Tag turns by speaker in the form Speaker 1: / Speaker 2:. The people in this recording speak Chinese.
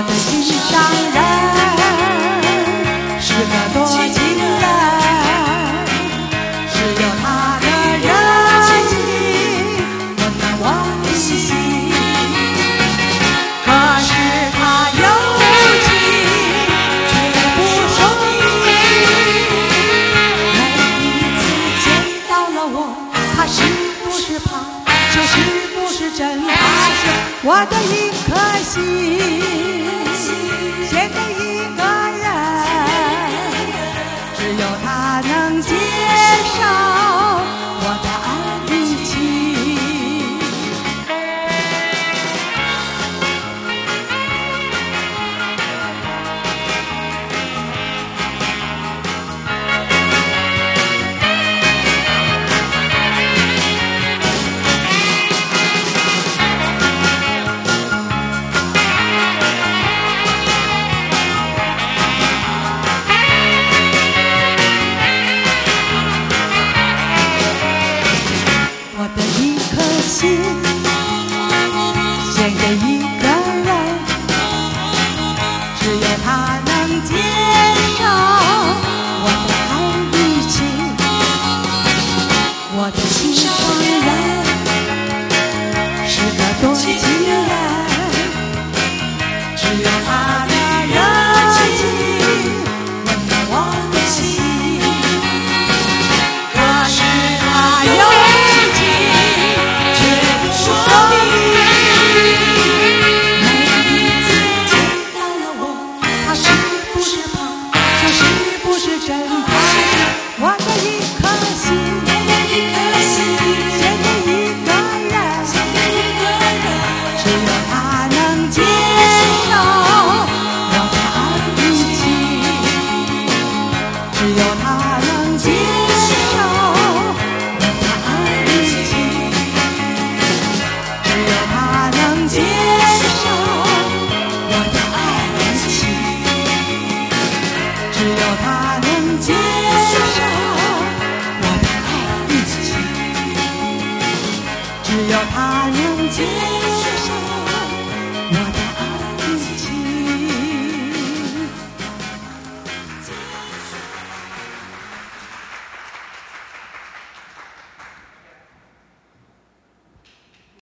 Speaker 1: 我的心上人是个多情人，只有他的热情温暖我的心。可是他有情却不说明，每一次见到了我，他是不是怕，就是不是真爱，我的一颗心献给一个人，只有他能接受我的爱情。我的一颗心献给一